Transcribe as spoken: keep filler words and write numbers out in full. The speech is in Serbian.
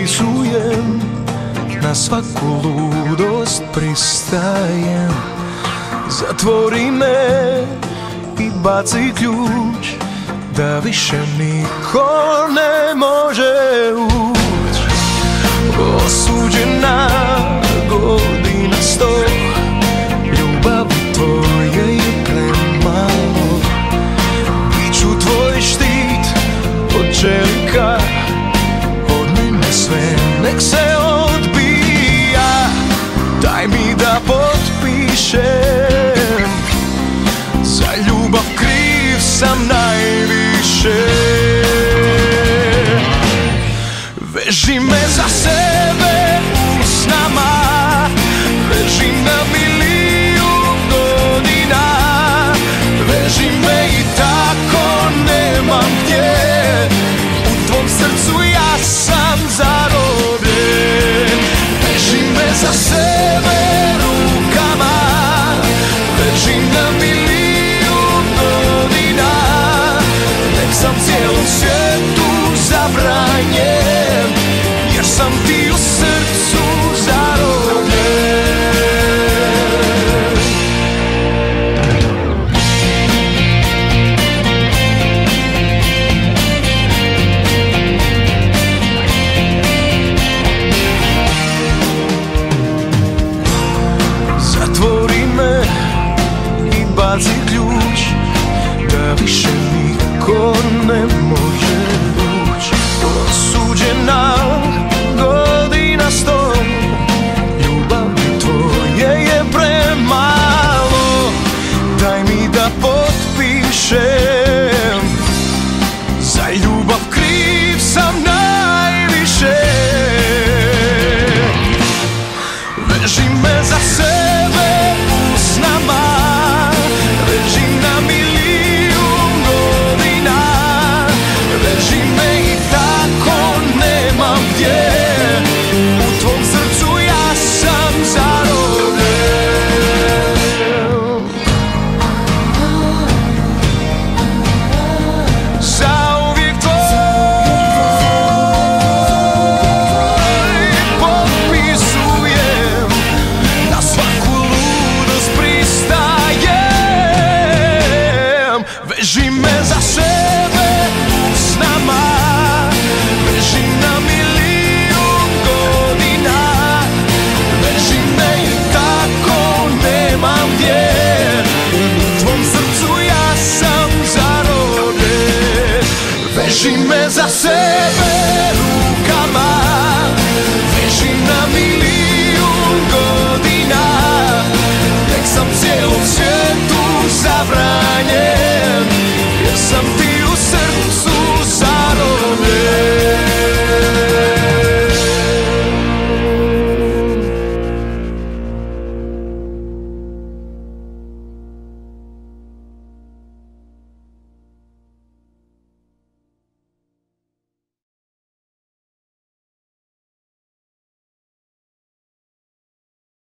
zapisujem, na svaku ludost pristajem. Zatvori me i baci ključ, da više niko ne može uć. Osuđena godina sto, ljubavi tvoje je premalo. Biću tvoj štit od čelika, od mene sve nek se odbija. Daj mi da potpišem, za ljubav kriv sam najviše. Veži me za sebe,